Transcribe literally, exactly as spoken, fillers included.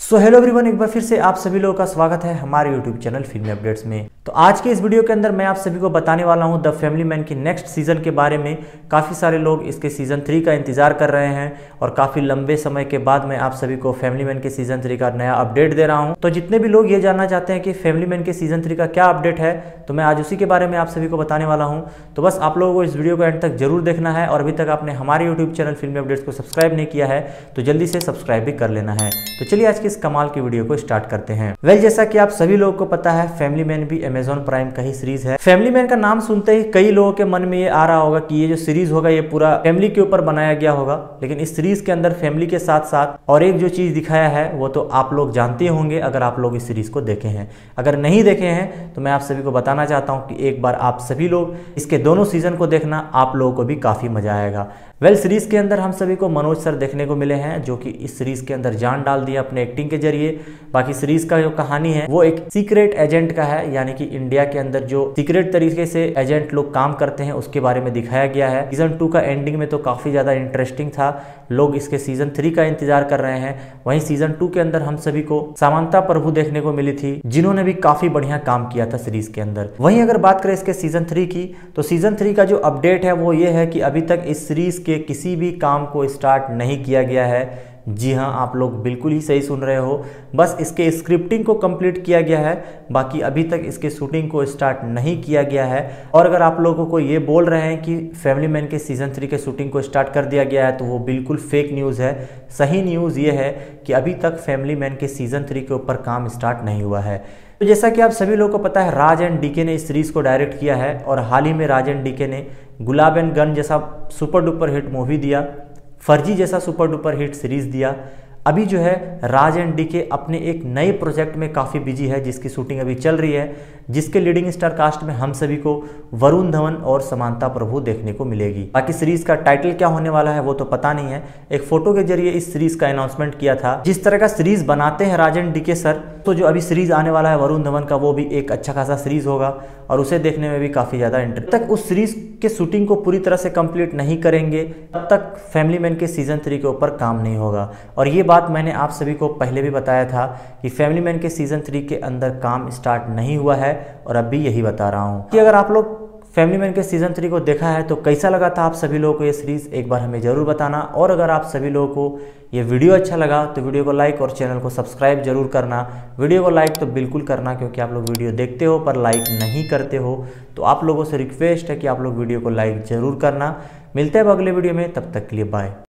So hello everyone, एक बार फिर से आप सभी लोगों का स्वागत है हमारे यूट्यूब चैनल फिल्मी अपडेट्स में। तो आज के इस वीडियो के अंदर मैं आप सभी को बताने वाला हूं द फैमिली मैन की नेक्स्ट सीजन के बारे में। काफ़ी सारे लोग इसके सीजन थ्री का इंतजार कर रहे हैं और काफ़ी लंबे समय के बाद मैं आप सभी को फैमिली मैन के सीजन थ्री का नया अपडेट दे रहा हूँ। तो जितने भी लोग ये जानना चाहते हैं कि फैमिली मैन के सीजन थ्री का क्या अपडेट है, तो मैं आज उसी के बारे में आप सभी को बताने वाला हूँ। तो बस आप लोगों को इस वीडियो को एंड तक जरूर देखना है और अभी तक आपने हमारे यूट्यूब चैनल फिल्मी अपडेट्स को सब्सक्राइब नहीं किया है तो जल्दी से सब्सक्राइब भी कर लेना है। तो चलिए आज की इस कमाल की वीडियो को स्टार्ट करते हैं। वेल well, जैसा कि आप सभी लोगों को पता है, फैमिली मैन भी अमेजॉन प्राइम का ही सीरीज है। फैमिली मैन का नाम सुनते ही कई लोगों के मन में ये आ रहा होगा कि ये जो सीरीज होगा ये पूरा फैमिली के ऊपर बनाया गया होगा, लेकिन इस सीरीज के अंदर फैमिली के साथ साथ और एक जो चीज दिखाया है वो तो आप लोग जानते होंगे अगर आप लोग इस सीरीज को देखे हैं। अगर नहीं देखे हैं तो मैं आप सभी को बताना चाहता हूँ कि एक बार आप सभी लोग इसके दोनों सीजन को देखना, आप लोगों को भी काफी मजा आएगा। वेल well, सीरीज के अंदर हम सभी को मनोज सर देखने को मिले हैं जो कि इस सीरीज के अंदर जान डाल दिया अपने एक्टिंग के जरिए। बाकी सीरीज का जो कहानी है वो एक सीक्रेट एजेंट का है, यानी कि इंडिया के अंदर जो सीक्रेट तरीके से एजेंट लोग काम करते हैं उसके बारे में दिखाया गया है। सीजन टू का एंडिंग में तो काफी ज्यादा इंटरेस्टिंग था, लोग इसके सीजन थ्री का इंतजार कर रहे हैं। वहीं सीजन टू के अंदर हम सभी को सामंता प्रभु देखने को मिली थी जिन्होंने भी काफी बढ़िया काम किया था सीरीज के अंदर। वहीं अगर बात करें इसके सीजन थ्री की, तो सीजन थ्री का जो अपडेट है वो ये है कि अभी तक इस सीरीज के किसी भी काम को स्टार्ट नहीं किया गया है। जी हाँ, आप लोग बिल्कुल ही सही सुन रहे हो, बस इसके स्क्रिप्टिंग को कंप्लीट किया गया है, बाकी अभी तक इसके शूटिंग को स्टार्ट नहीं किया गया है। और अगर आप लोगों को ये बोल रहे हैं कि फैमिली मैन के सीजन थ्री के शूटिंग को स्टार्ट कर दिया गया है तो वो बिल्कुल फेक न्यूज़ है। सही न्यूज़ ये है कि अभी तक फैमिली मैन के सीजन थ्री के ऊपर काम स्टार्ट नहीं हुआ है। तो जैसा कि आप सभी लोगों को पता है, राज एंड डीके ने इस सीरीज को डायरेक्ट किया है और हाल ही में राज एंड डीके ने गुलाब एंड गन जैसा सुपर डुपर हिट मूवी दिया, फर्जी जैसा सुपर डुपर हिट सीरीज दिया। अभी जो है राज एंड डीके अपने एक नए प्रोजेक्ट में काफ़ी बिजी है जिसकी शूटिंग अभी चल रही है, जिसके लीडिंग स्टार कास्ट में हम सभी को वरुण धवन और समांता प्रभु देखने को मिलेगी। बाकी सीरीज का टाइटल क्या होने वाला है वो तो पता नहीं है। एक फोटो के जरिए इस सीरीज का अनाउंसमेंट किया था। जिस तरह का सीरीज बनाते हैं राज एंड डीके सर, तो जो अभी सीरीज आने वाला है वरुण धवन का वो भी एक अच्छा खासा सीरीज होगा और उसे देखने में भी काफ़ी ज़्यादा इंटरेस्ट। तक उस सीरीज के शूटिंग को पूरी तरह से कंप्लीट नहीं करेंगे तब तक फैमिली मैन के सीजन थ्री के ऊपर काम नहीं होगा। और ये बात मैंने आप सभी को पहले भी बताया था कि फैमिली मैन के सीजन थ्री के अंदर काम स्टार्ट नहीं हुआ है और अब भी यही बता रहा हूँ कि अगर आप लोग फैमिली मैन के सीजन थ्री को देखा है तो कैसा लगा था आप सभी लोगों को ये सीरीज, एक बार हमें जरूर बताना। और अगर आप सभी लोगों को ये वीडियो अच्छा लगा तो वीडियो को लाइक और चैनल को सब्सक्राइब जरूर करना। वीडियो को लाइक तो बिल्कुल करना क्योंकि आप लोग वीडियो देखते हो पर लाइक नहीं करते हो, तो आप लोगों से रिक्वेस्ट है कि आप लोग वीडियो को लाइक जरूर करना। मिलते हैं अगले वीडियो में, तब तक के लिए बाय।